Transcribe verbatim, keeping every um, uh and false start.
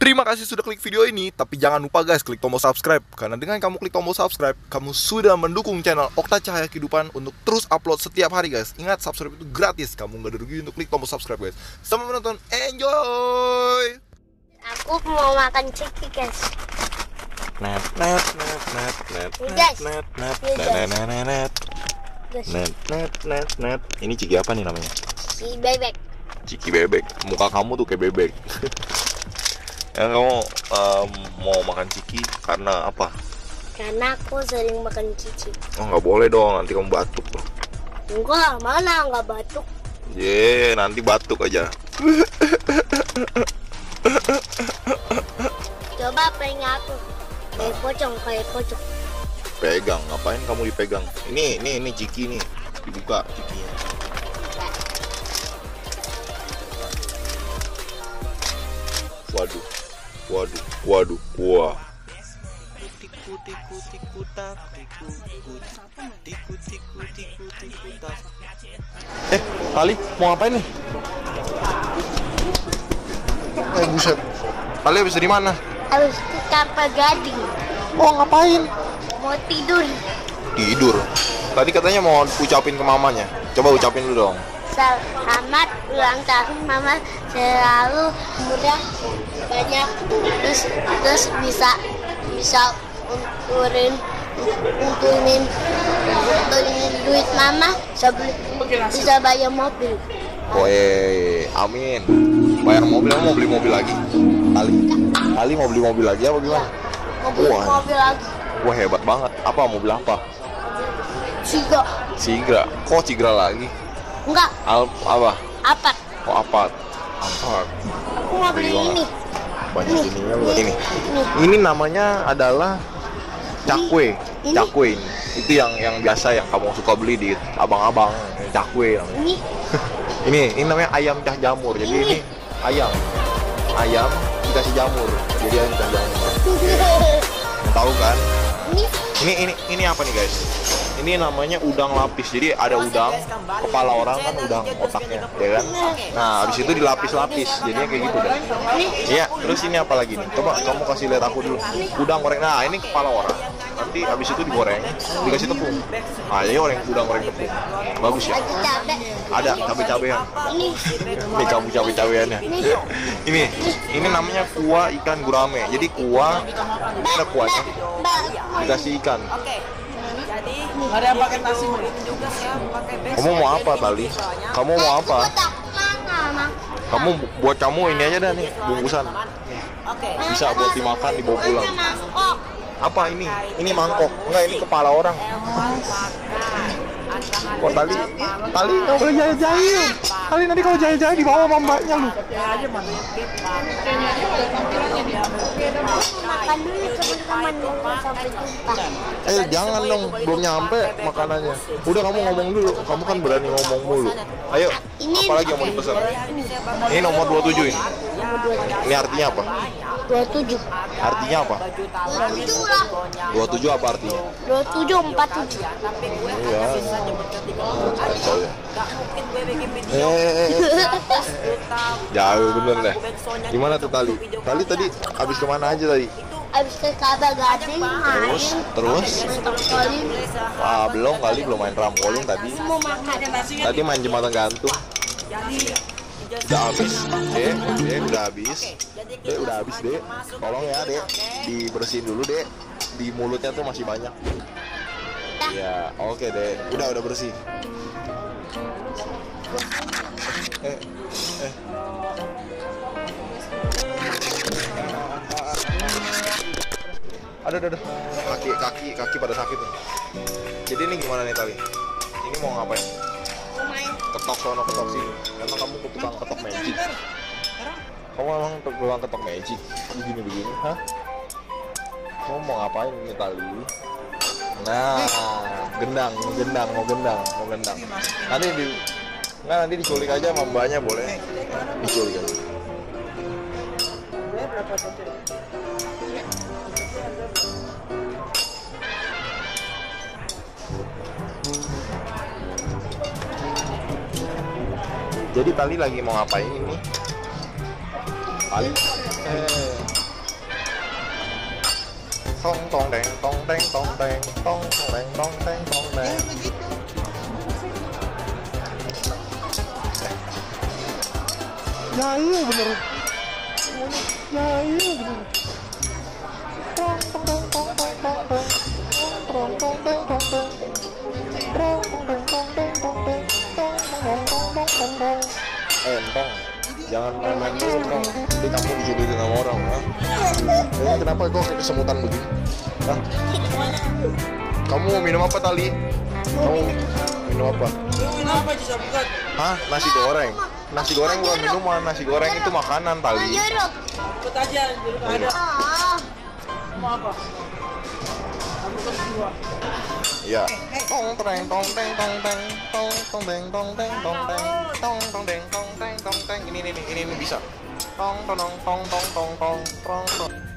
Terima kasih sudah klik video ini, tapi jangan lupa guys klik tombol subscribe. Karena dengan kamu klik tombol subscribe, kamu sudah mendukung channel Okta Cahaya Kehidupan untuk terus upload setiap hari guys. Ingat, subscribe itu gratis, kamu nggak ada rugi untuk klik tombol subscribe guys. Selamat menonton, enjoy! Aku mau makan ciki guys. Net net net net net Guys. net net Guys. net net net net Guys, net net net net. Ini ciki apa nih namanya? si bebek. Ciki bebek. Muka kamu tuh kayak bebek. Ya, kamu um, mau makan ciki karena apa? Karena aku sering makan cici. Oh, nggak boleh dong, nanti kamu batuk loh. Enggak, mana nggak batuk. Ye, nanti batuk aja. Coba pengen aku. Kayak pocong, kayak pocong. Pegang, ngapain kamu dipegang? Ini, ini, ini ciki nih. Dibuka cikinya. Waduh. Waduh, waduh, wah. Eh, Kali mau ngapain nih? Eh, buset. Kali habis dari mana? Harus ke Kelapa Gading. Oh, ngapain? Mau tidur. Tidur. Tadi katanya mau ucapin ke mamanya. Coba ucapin dulu dong. Selamat ulang tahun mama, selalu mudah, banyak, terus terus bisa bisa unturin unturin unturin duit mama, bisa beli, bisa bayar mobil. Woi, amin. Bayar mobil, mau beli mobil lagi? Kali, kali mau beli mobil lagi apa gimana? Mau beli Wah. mobil lagi. Wah, hebat banget. Apa mobil apa? Sigo. Sigra. Kok Sigra lagi? Enggak, Al apa? apa? Kok apa? Apa? Aku mau beli ini. Banyak Nih, ininya lu. nih, Ini. nih. Ini namanya adalah cakwe. Ini. Cakwe ini. Itu yang yang biasa yang kamu suka beli di abang-abang. Cakwe namanya. Ini Ini, ini namanya ayam cah jamur. Jadi Ini. ini ayam. Ayam dikasih jamur. Jadi ayam cah jamur. Tahu kan? ini Ini ini ini apa nih guys? Ini namanya udang lapis. Jadi ada udang, kepala orang kan udang otaknya, ya kan? Nah, habis itu dilapis-lapis. Jadinya kayak gitu deh. Iya, terus ini apa lagi nih? Coba kamu kasih lihat aku dulu. Udang goreng. Nah, ini kepala orang. Nanti habis itu digoreng, dikasih tepung. Nah, ini orang udang goreng tepung. Bagus ya? lagi capek. Ada cabai-cabean. Ini Ini kamu cabai-cabeannya. Ini, ini namanya kuah ikan gurame. Jadi kuah, ini ada kuahnya. Dikasih ikan. Ada yang pakai nasi juga saya pakai bes. Kamu mau apa Tali? Kamu mau apa? mana? Kamu buat kamu ini aja dah nih bungkusan. Oke. Bisa buat dimakan dibawa pulang. Oh, Apa ini? Ini mangkok. Enggak, ini kepala orang. Kok Tali? Tali nggak boleh jahil-jahil. Tali nanti kalau jahil-jahil dibawa sama mbaknya lu. makan dulu teman-teman, udah sampai jumpa. Eh jangan dong, belum nyampe makanannya. Udah kamu ngomong dulu. Kamu kan berani ngomong mulu. Ayo. Ini- Apalagi yang mau dipesan? Ini nomor dua puluh tujuh ini. Ini artinya apa? dua puluh tujuh. Artinya apa? dua puluh tujuh lah. dua puluh tujuh apa artinya? dua puluh tujuh empat puluh tujuh. Iya. Kacau ya. Eh, eh, eh, eh. Jauh bener deh. Gimana tuh Tali? Tali tadi habis kemana aja tadi? Abis ke Kelapa Gading main. Terus, terus? Main trampolin. Ah, belum kali belum main trampolin tadi. Mau makan. Tadi main jembatan gantung. Udah habis, dek, dek udah habis, dek udah habis dek. Tolong ya dek, dibersihin dulu dek. Di mulutnya tuh masih banyak. Ya, oke dek. Udah udah bersih. Eh, eh. Aduh, aduh, aduh. Kaki, kaki, kaki pada sakit nih. Jadi ini gimana nih Tali? Ini mau ngapain? Mau main. Ketok sono ketok sini. Emang kamu tukang ketok magic? Kamu emang tukang ketok magic? Begini begini, hah? Kamu mau ngapain ini Tali? Nah, gendang, mau gendang, mau gendang, mau gendang. Nanti di, nggak nanti diculik aja sama mbaknya boleh? Diculik aja. Jadi Tali lagi mau ngapain ini? Tali? Eh, tong tong deng tong deng tong deng tong tong deng tong deng tong deng. Ya iya bener. Ya iya bener. Tong tong deng tong deng tong deng tong tong deng tong deng tong tong deng tong deng tong deng tong tong tong tong tong tong. Eh, Entong, jangan main-main dulu dong. Nanti kamu dijodohin sama orang, ha? Eh, kenapa kok kayak kesemutan begini? Hah? Kamu mau minum apa, Tali? Kamu minum apa? Minum apa aja bukan? Hah? Nasi goreng? Nasi goreng bukan minuman, nasi goreng itu makanan, Tali. Jeruk. Ikut aja, jeruk ada. Ah. Mau apa? Aku kasih dua. Iya. Tong teng tong teng tong teng tong tong teng tong teng tong teng tong tong teng tong teng tong teng. Ini ini ini ini bisa. Tong tong tong tong tong tong tong tong.